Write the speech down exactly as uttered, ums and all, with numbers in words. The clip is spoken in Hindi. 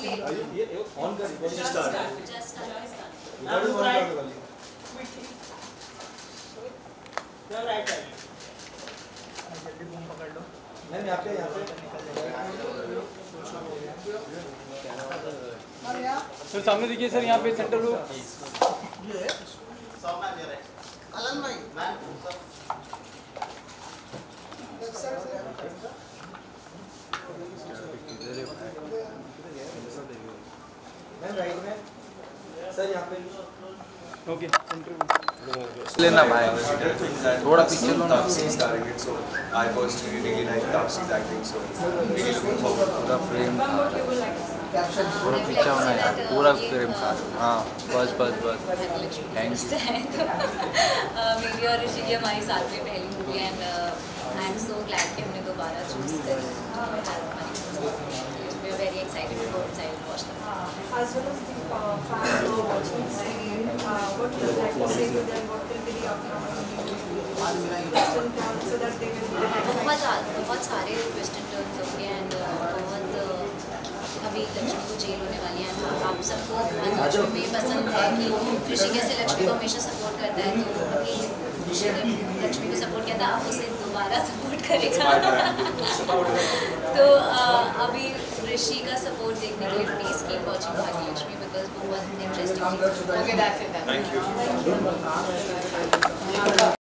ये ऑन कर just start just start ma'am right ma'am right side जल्दी बूम पकड़ लो मैम यहां पे यहां पे सर सामने देखिए सर, यहाँ पे सेंटर लो। ये सब मैम ये अलन भाई मैम मैम राइट में सर यहाँ पे ओके लेना भाई थोड़ा पीछे लो ना। Taapsi's directed, so I personally really like Taapsi's acting, so really looking forward to the frame पूरा पीछे होना है, पूरा फ्रेम का। हाँ बस बस बस थैंक यू। मेरी और ऋषि की हमारी साथ में पहली movie and I am so glad कि हमने दोबारा चूज करी। We are very excited to go inside and watch the as well as the uh, fans who are watching the serial, uh, what would you like to say to them? What will be the outcome of the movie? So that they will be excited. बहुत बहुत सारे ट्विस्ट एंड टर्न्स होंगे एंड बहुत अभी लक्ष्मी को जेल होने वाली है। आप सबको लक्ष्मी में पसंद है कि ऋषि कैसे लक्ष्मी को हमेशा सपोर्ट करता है, तो अभी ऋषि ने लक्ष्मी को सपोर्ट किया था, अब उसे दोबारा सपोर्ट करेगा। तो अभी ऋषि का सपोर्ट देखने के लिए please keep watching Bhagya Lakshmi because बहुत interesting. Okay that's it. Thank you.